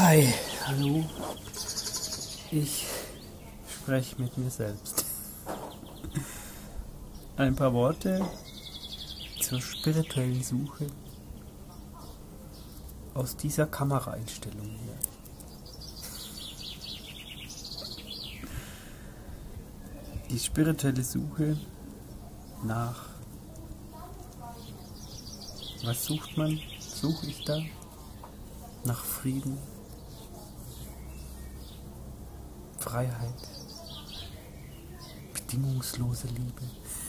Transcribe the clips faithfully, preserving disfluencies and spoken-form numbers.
Hi, hallo. Ich spreche mit mir selbst. Ein paar Worte zur spirituellen Suche aus dieser Kameraeinstellung hier. Die spirituelle Suche nach, was sucht man? Suche ich da? Nach Frieden, Freiheit, bedingungslose Liebe,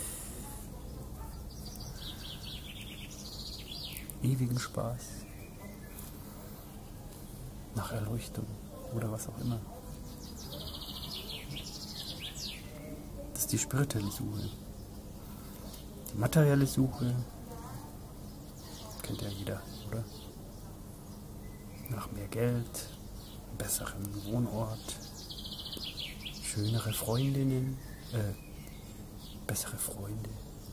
ewigen Spaß, nach Erleuchtung oder was auch immer. Das ist die spirituelle Suche. Die materielle Suche kennt ja jeder, oder? Nach mehr Geld, einem besseren Wohnort, schönere Freundinnen, äh, bessere Freunde.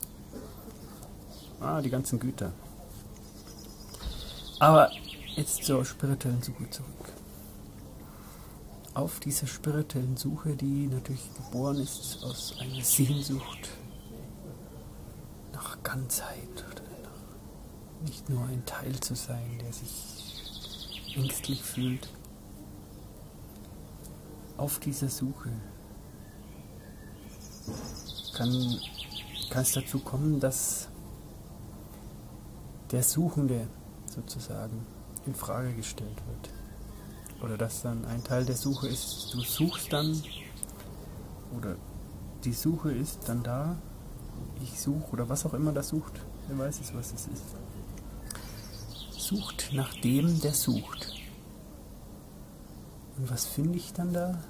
Ah, die ganzen Güter. Aber jetzt zur spirituellen Suche zurück. Auf dieser spirituellen Suche, die natürlich geboren ist aus einer Sehnsucht nach Ganzheit oder nach nicht nur ein Teil zu sein, der sich ängstlich fühlt. Auf dieser Suche kann, kann es dazu kommen, dass der Suchende sozusagen in Frage gestellt wird. Oder dass dann ein Teil der Suche ist, du suchst dann, oder die Suche ist dann da, ich suche, oder was auch immer das sucht, wer weiß es, was es ist. Sucht nach dem, der sucht. Und was finde ich dann da?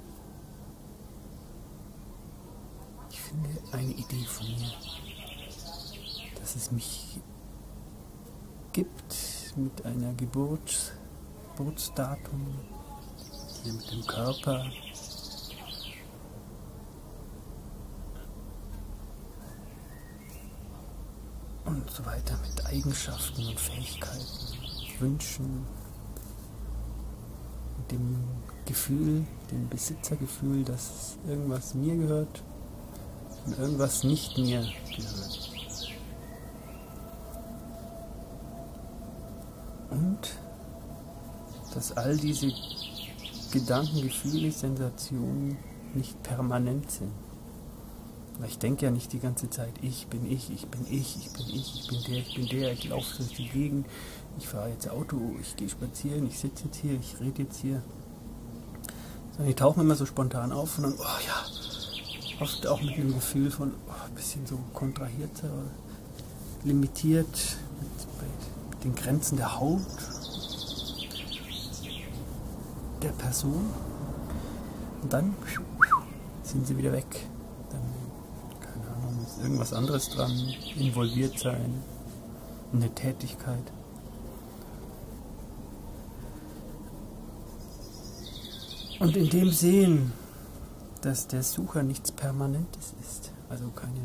Ich finde eine Idee von mir, dass es mich gibt mit einer Geburt, Geburtsdatum, hier mit dem Körper, und so weiter, mit Eigenschaften und Fähigkeiten, Wünschen, mit dem Gefühl, dem Besitzergefühl, dass irgendwas mir gehört und irgendwas nicht mir gehört. Und dass all diese Gedanken, Gefühle, Sensationen nicht permanent sind. Weil ich denke ja nicht die ganze Zeit, ich bin ich, ich bin ich, ich bin ich, ich bin der, ich bin der, ich laufe durch die Gegend, ich fahre jetzt Auto, ich gehe spazieren, ich sitze jetzt hier, ich rede jetzt hier. Sondern die tauchen immer so spontan auf und dann, oh ja, oft auch mit einem Gefühl von, oh, ein bisschen so kontrahiert, limitiert, mit, mit den Grenzen der Haut, der Person. Und dann sind sie wieder weg. Ist irgendwas anderes dran, involviert sein, eine Tätigkeit. Und in dem Sehen, dass der Sucher nichts Permanentes ist, also keine,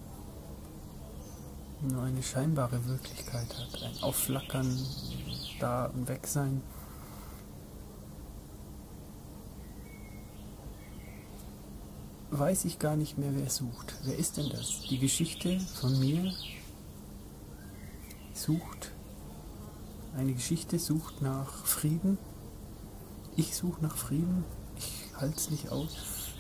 nur eine scheinbare Wirklichkeit hat, ein Aufflackern, da und weg sein, weiß ich gar nicht mehr, wer sucht. Wer ist denn das? Die Geschichte von mir sucht, eine Geschichte sucht nach Frieden. Ich suche nach Frieden. Ich halte es nicht aus.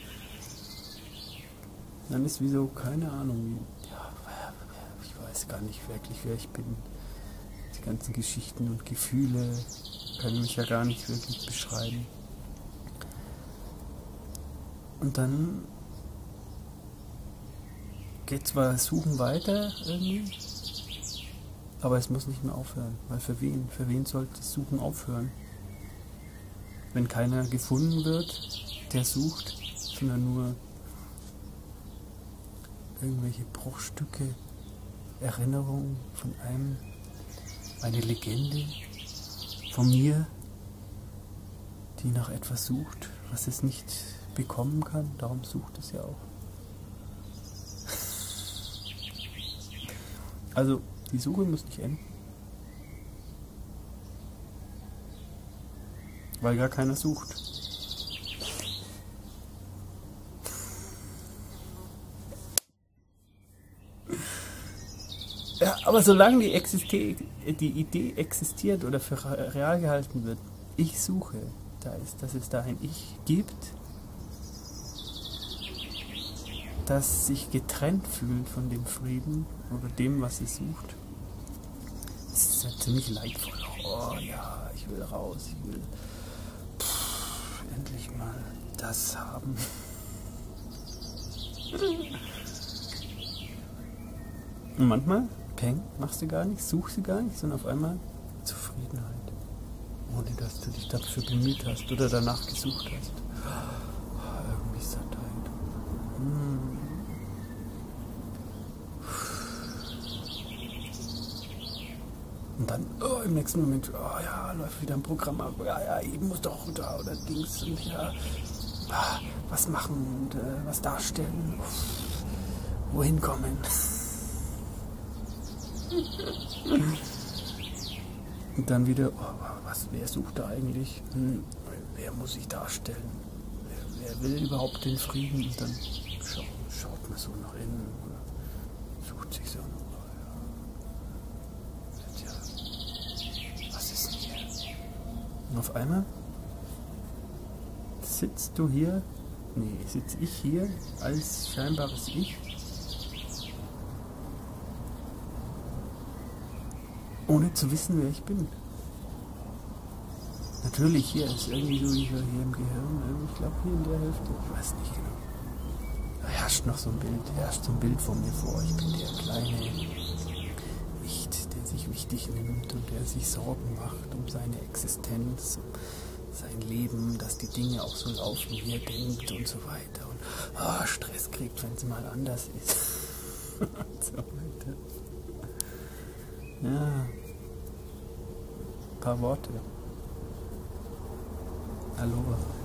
Dann ist wieso, keine Ahnung, ja, ich weiß gar nicht wirklich, wer ich bin. Die ganzen Geschichten und Gefühle können mich ja gar nicht wirklich beschreiben. Und dann geht zwar das Suchen weiter irgendwie, aber es muss nicht mehr aufhören. Weil für wen? Für wen sollte das Suchen aufhören? Wenn keiner gefunden wird, der sucht, sondern nur irgendwelche Bruchstücke, Erinnerungen von einem, eine Legende von mir, die nach etwas sucht, was es nicht bekommen kann. Darum sucht es ja auch. Also, die Suche muss nicht enden. weil gar keiner sucht. Ja, aber solange die, Existi- die Idee existiert oder für real gehalten wird, ich suche, da ist, dass es da ein Ich gibt, das sich getrennt fühlt von dem Frieden oder dem, was es sucht. Das ist ja ziemlich leidvoll. Oh ja, ich will raus, ich will pff, endlich mal das haben. Und manchmal, peng, machst du gar nichts, suchst du gar nichts und auf einmal Zufriedenheit. Ohne dass du dich dafür bemüht hast oder danach gesucht hast. Oh, irgendwie Sattheit. Hm. Und dann, oh, im nächsten Moment, oh ja, läuft wieder ein Programm ab, ja, ja, eben muss doch da oder Dings und ja, ah, was machen und äh, was darstellen, uff, wohin kommen. Und dann wieder, oh, was, wer sucht da eigentlich? Hm, wer muss sich darstellen? Wer, wer will überhaupt den Frieden? Und dann schaut, schaut man so nach innen oder sucht sich so. Und auf einmal sitzt du hier, nee, sitze ich hier als scheinbares Ich, ohne zu wissen, wer ich bin. Natürlich, hier ist irgendwie so hier, hier im Gehirn, ich glaube hier in der Hälfte, ich weiß nicht genau. Da herrscht noch so ein Bild, herrscht so ein Bild von mir vor, ich bin der kleine Wicht, der sich wichtig nimmt und der sich Sorgen macht um seine Existenz, um sein Leben, dass die Dinge auch so laufen, wie er denkt und so weiter. Und oh, Stress kriegt, wenn es mal anders ist. Und so weiter. Ja. Ein paar Worte. Aloha.